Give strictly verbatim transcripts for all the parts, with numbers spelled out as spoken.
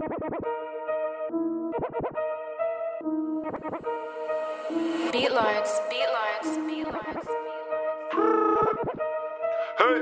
Beat Lords, Beat Lords, Beat Lords. Hey.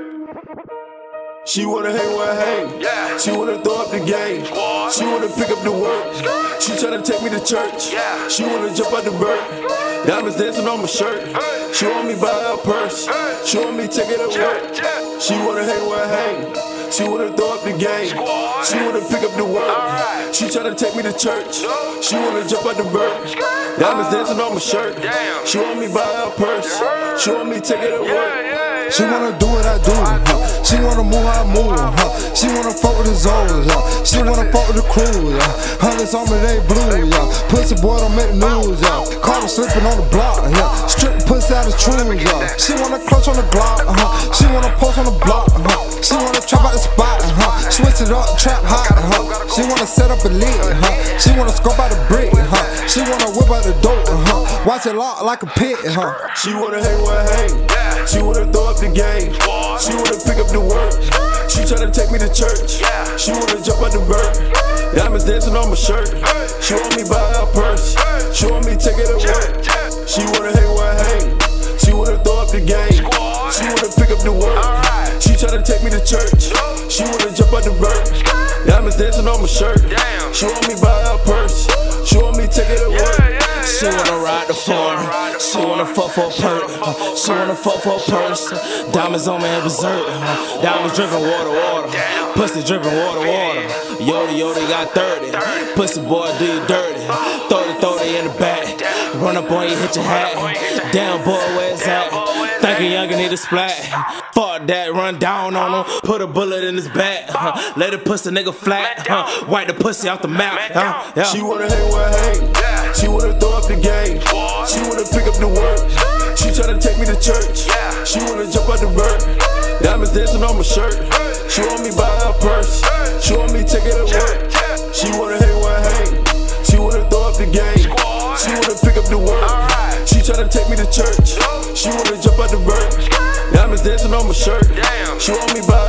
She wanna hang where I hang. Yeah. She wanna throw up the game. Squad. She wanna pick up the work. She tryna take me to church. Yeah. She wanna jump out the vert. Diamonds dancing on my shirt. Hey. She want me buy her purse. Hey. She want me take it to work. Yeah. She wanna hang where I hang. She wanna throw up the game. Squad. She wanna pick up the work. Right. She tryna take me to church. No. She wanna jump out the vert. Diamonds dancing on my shirt. Damn. She want me buy her purse. Yeah. She want me take it to work. Yeah, yeah, yeah. She wanna do what I do, huh? She wanna move how I move, huh? She wanna fuck with the Zoes, huh? She wanna fuck with the crew, yeah. Hundreds on me, they blue, yeah. Pussy boy don't make the news, yeah. Caught her slipping on the block, yeah. Strip pussy out of true, yeah. She wanna clutch on the Glock, huh? She wanna post on the block, huh? She wanna trap out the spot, huh? Switch it up, trap hot, huh? She wanna set up a lead, huh? She wanna scope out the brick, huh? She wanna whip out the dope, huh? Watch it lock like a pit, huh? She wanna hang where I hang. She wanna throw up the game. She wanna pick up the work. She tryna take me to church. She wanna jump out the vert. Diamonds dancing on my shirt. She want me buy her purse. She want me take it to work. She wanna hang where I hang. She wanna throw up the game. She wanna pick up the work. She tryna take me to church. She wanna jump out the vert. Diamonds dancing on my shirt. She want me buy her purse. She want me take it to work. She wanna ride the floor, she wanna fuck for a perk, uh, she wanna fuck for a purse. Diamonds on me in berserk, uh, diamonds dripping water, water, pussy dripping water, water. Yodi, Yodi got thirty, pussy boy do you dirty. thirty, thirty in the back, run up on you, hit your hat. Damn boy, where's that? Thinking youngin' need a splat. Fuck that, run down on him, put a bullet in his back. Uh, let the pussy nigga flat, uh, wipe the pussy off the map. Uh, yeah. She wanna hang where I hang. She wanna throw up the game. She wanna pick up the work. She tryna take me to church. She wanna jump out the vert. Diamonds dancing on my shirt. She want me buy her purse. She want me take it to work. She wanna hang where I hang. She wanna throw up the game. She wanna pick up the work. She tryna take me to church. She wanna jump out the vert. Diamonds dancing on my shirt. She want me buy